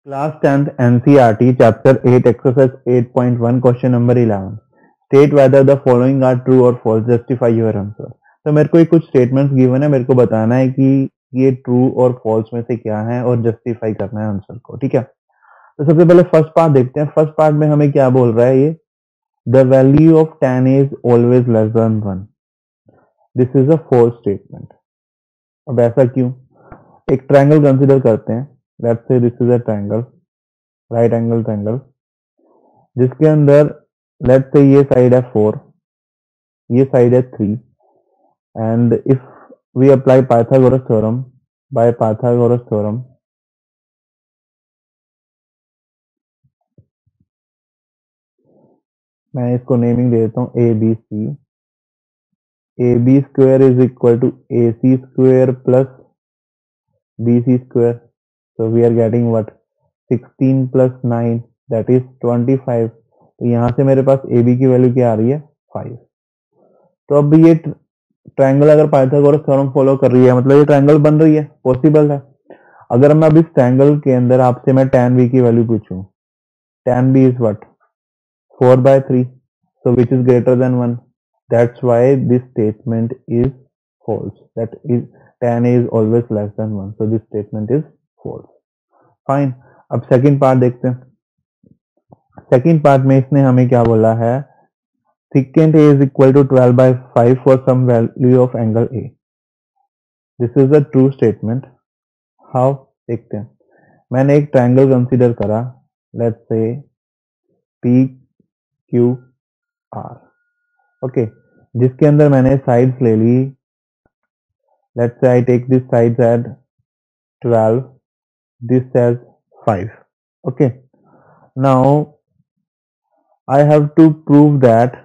Class 10th NCERT Chapter 8 Exercise 8.1 Question number 11 State whether the following are true or false. Justify your answer. तो मेरे को कुछ statements given है, मेरे को बताना है कि ये ट्रू और फॉल्स में से क्या है और जस्टिफाई करना है आंसर को। ठीक है, तो सबसे पहले फर्स्ट पार्ट देखते हैं। फर्स्ट पार्ट में हमें क्या बोल रहा है, ये the value of 10 is always less than 1। This is a false statement. अब ऐसा क्यों? एक ट्रायंगल कंसीडर करते हैं। Let's say this is a triangle, right angle triangle, जिसके अंदर लेट्स से ये साइड है 4, ये साइड है 3, and if we apply Pythagoras theorem, by Pythagoras theorem मैं इसको नेमिंग दे देता हूँ A B C. A B square is equal to A C square plus B C square. So we are getting what? 16 plus 9 that is 25। तो यहाँ से मेरे पास A B की वैल्यू क्या आ रही है? 5। तो अब ये ट्रायंगल अगर पाइथागोरस थ्योरम फॉलो कर रही है, मतलब ये ट्रायंगल बन रही है, पॉसिबल है। अगर मैं अब इस ट्रायंगल के अंदर आपसे मैं tan b की वैल्यू पूछूं, tan b is what? 4/3, so which is greater than 1, that's why this statement is false, that is tan is always less than 1, so this statement is false। Fine. अब second part देखते हैं। Second part में इसने हमें क्या बोला है? secant a is equal to 12/5 for some value of angle a। This is a true statement. How? देखते हैं। मैंने एक ट्रायंगल कंसीडर करा, let's say P Q R, okay, जिसके अंदर मैंने साइड्स ले ली। Let's say I take this sides at 12, this as 5। okay, now I have to prove that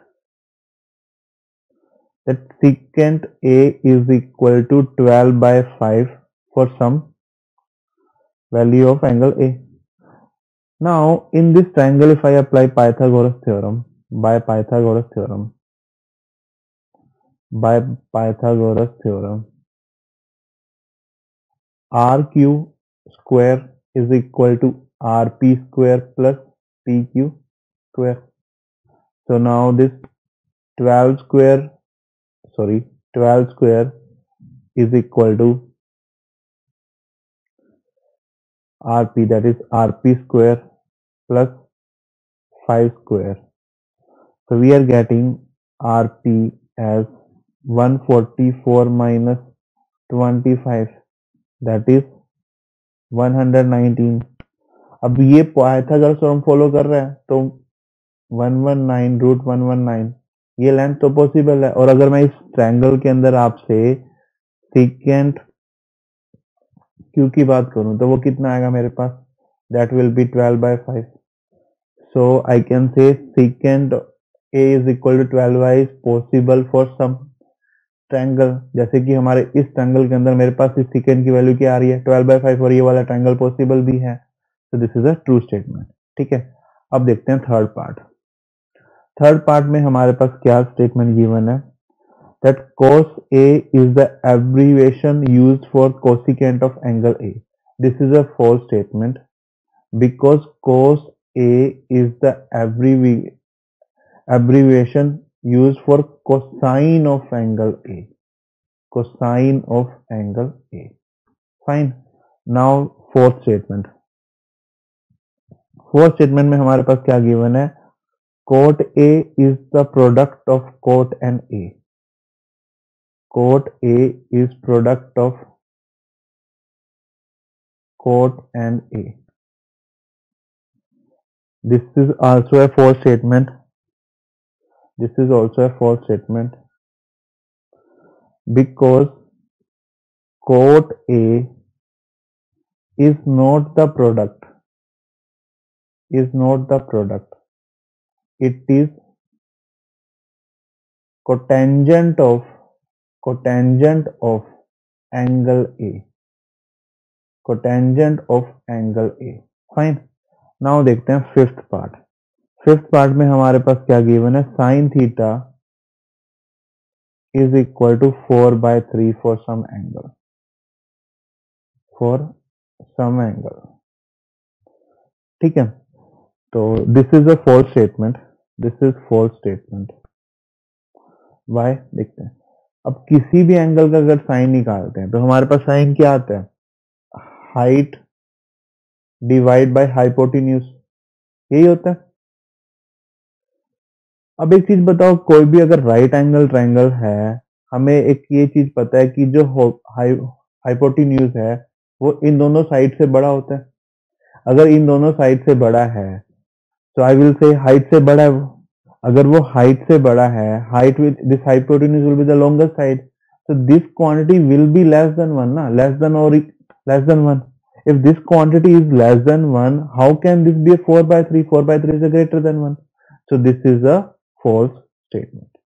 secant a is equal to 12/5 for some value of angle a। Now in this triangle, if I apply Pythagoras theorem, by Pythagoras theorem, RQ square is equal to RP square plus PQ square। So now this 12 square is equal to RP, that is RP square plus 5 square। So we are getting RP as 144 minus 25, that is 119। अब ये Pythagoras theorem follow कर रहा है, तो 119 root 119 ये length तो possible है। और अगर मैं इस ट्रायंगल के अंदर आपसे सीकेंट क्यू की बात करूं तो वो कितना आएगा मेरे पास? That will be 12/5। So I can say secant A is equal to 12/5 is possible for some triangle. जैसे कि हमारे इस ट्रायंगल के अंदर मेरे पास इस सीकेंट की वैल्यू क्या आ रही है? 12/5, और ये वाला ट्रायंगल पॉसिबल भी है। तो this is a true statement. ठीक है, अब देखते हैं थर्ड पार्ट। थर्ड पार्ट में हमारे पास क्या स्टेटमेंट गिवन है? that cos A is the abbreviation used for cosecant of angle A। This is a false statement because cos A is the abbreviation used for cosine of angle A। Cosine of angle A। Fine। Now fourth statement। Fourth statement में हमारे पास क्या given है? cot A is the product of cot and A। Cot A is product of cot and A। This is also a false statement। This is also a false statement because cot A is not the product, is not the product. It is cotangent of angle A। Cotangent of angle A। Fine। Now देखते हैं fifth part. Fifth part में हमारे पास क्या given है? sin theta is equal to 4/3 for some angle। For some angle। ठीक है, तो this is a false statement, this is false statement. Why देखते हैं। अब किसी भी एंगल का अगर साइन निकालते हैं तो हमारे पास साइन क्या आता है, हाइट डिवाइड बाय हाइपोटेन्यूज, यही होता है। अब एक चीज बताओ, कोई भी अगर राइट एंगल ट्रायंगल है, हमें एक ये चीज पता है कि जो हाइपोटेन्यूज है वो इन दोनों साइड से बड़ा होता है। अगर इन दोनों साइड से बड़ा है तो आई विल से हाइट से बड़ा है वो। अगर वो हाइट से बड़ा है, height with this hypotenuse will be the longest side, so this quantity will be less than 1 na, less than or less than 1. If this quantity is less than 1, how can this be a 4 by 3? 4 by 3 is a greater than 1, so this is a false statement.